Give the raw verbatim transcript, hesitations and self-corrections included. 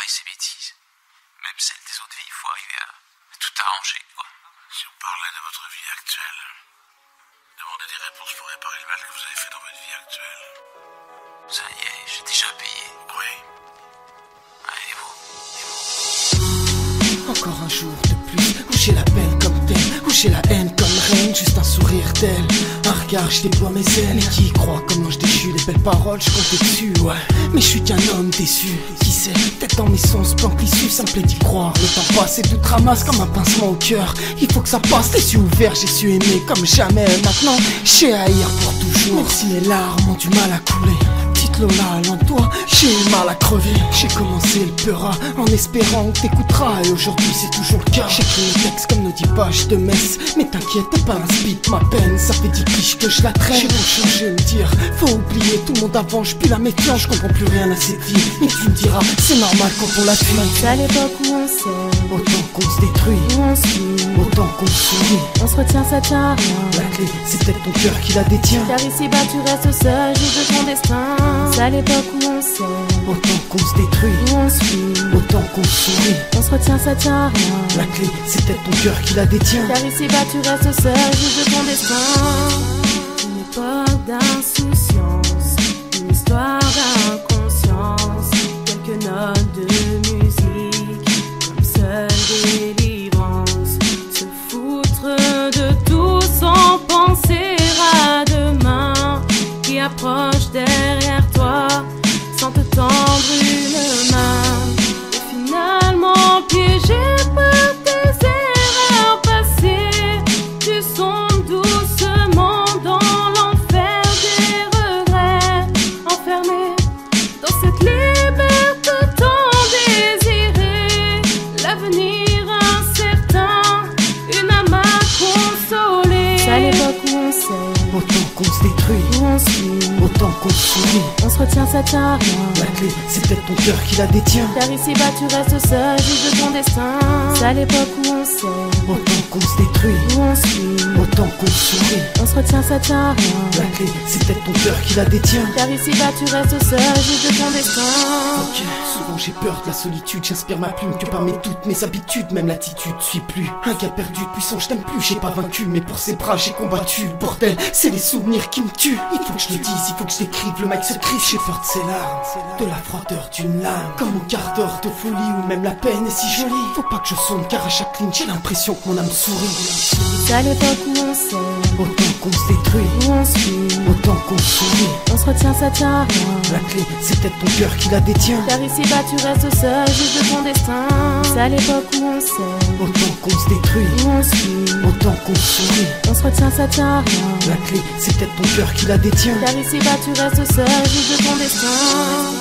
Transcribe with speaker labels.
Speaker 1: et ses bêtises. Même celles des autres vies, il faut arriver à tout arranger, quoi.
Speaker 2: Si on parlait de votre vie actuelle, demandez des réponses pour réparer le mal que vous avez fait dans votre vie actuelle.
Speaker 1: Ça y est, j'ai déjà payé.
Speaker 2: Oui.
Speaker 1: Allez, vous, et vous.
Speaker 3: Encore un jour de plus, où j'ai la peine comme telle, où j'ai la haine comme reine, juste un sourire d'elle, un regard, je déploie mes ailes. Mais qui y croit comme ange déchu, les belles paroles, je comptais dessus, ouais. Mais je suis qu'un homme déçu, qui sait, peut-être dans mes sens, plan l'issue, ça me plaît d'y croire. Le temps passe et tout ramasse comme un pincement au cœur. Il faut que ça passe, les yeux ouverts, j'ai su aimer comme jamais. Maintenant, j'ai haïr pour toujours, même si mes larmes ont du mal à couler. Petite Lola, loin de toi, j'ai eu mal à crever. J'ai commencé le peura en espérant que t'écouteras. Et aujourd'hui c'est toujours le cas. J'écris mes textes comme nos dix pages de messe. Mais t'inquiète, t'es pas un speed, ma peine. Ça fait dix piges que je la traîne. J'ai beau changer, me dire, faut oublier tout le monde avant. J'pue la méfiance, je comprends plus rien à cette vie. Mais tu me diras, c'est normal quand on la fuit.
Speaker 4: C'est à l'époque où on s'aime,
Speaker 3: autant qu'on se détruit,
Speaker 4: où on suit,
Speaker 3: autant qu'on se sourit.
Speaker 4: on se retient, ça tient à rien.
Speaker 3: La clé, c'est peut-être ton cœur qui la détient.
Speaker 4: Car ici-bas tu restes seul, juge de ton destin. C'est à l'époque où on s'aime,
Speaker 3: Autant qu'on se détruit,
Speaker 4: où on suit,
Speaker 3: autant qu'on se sourit.
Speaker 4: on se retient, ça tient à rien.
Speaker 3: La clé, c'est peut-être ton cœur qui la détient.
Speaker 4: Car ici-bas tu restes seul, juge de ton destin. Une époque d'insouciance, une histoire d'inconscience, quelques notes de musique, comme seule délivrance. Se foutre de tout sans penser à demain, qui approche derrière toi sans te tendre une main. Et finalement piégé par tes erreurs passées, tu sombres doucement dans l'enfer des regrets, enfermé dans cette liberté tant désirée. L'avenir incertain, une âme à consoler. C'est à l'époque où on s'aime,
Speaker 3: Autant qu'on se détruit,
Speaker 4: où on suit,
Speaker 3: autant qu'on se sourit.
Speaker 4: on se retient, ça tient à rien.
Speaker 3: La clé, c'est peut-être ton cœur qui la détient.
Speaker 4: Car ici-bas tu restes seul, juge de ton destin. C'est à l'époque où on s'aime,
Speaker 3: Autant qu'on se détruit,
Speaker 4: où on suit,
Speaker 3: autant qu'on se sourit.
Speaker 4: on se retient, ça tient à rien.
Speaker 3: La clé, c'est peut-être ton cœur qui la détient.
Speaker 4: Car ici-bas tu restes seul, juge de ton destin.
Speaker 3: Ok, souvent j'ai peur de la solitude, j'inspire ma plume que par mes toutes mes habitudes, même l'attitude suis plus un gars perdu, puissant, je t'aime plus, j'ai pas vaincu, mais pour ces bras j'ai combattu. Le bordel, c'est les souvenirs qui me tuent. Il faut que je le dise, il faut que je l'écrive, le mic se crise, j'ai peur de ces larmes, de la froideur d'une lame, comme au quart d'heure de folie où même la peine est si jolie. Faut pas que je sonne car à chaque ligne j'ai l'impression que mon âme sourit.
Speaker 4: C'est à l'époque où on s'aime,
Speaker 3: Autant qu'on se détruit,
Speaker 4: où on suit,
Speaker 3: autant qu'on se sourit.
Speaker 4: on se retient, ça tient à rien.
Speaker 3: La clé, c'est peut-être ton cœur qui la détient.
Speaker 4: Car ici-bas tu restes seul, juge de ton destin. C'est à l'époque où on s'aime,
Speaker 3: Autant qu'on se détruit,
Speaker 4: où on suit,
Speaker 3: autant qu'on se sourit.
Speaker 4: on se retient, ça tient à rien.
Speaker 3: La clé, c'est peut-être ton cœur qui la détient.
Speaker 4: Car ici-bas tu restes seul, juge de ton destin.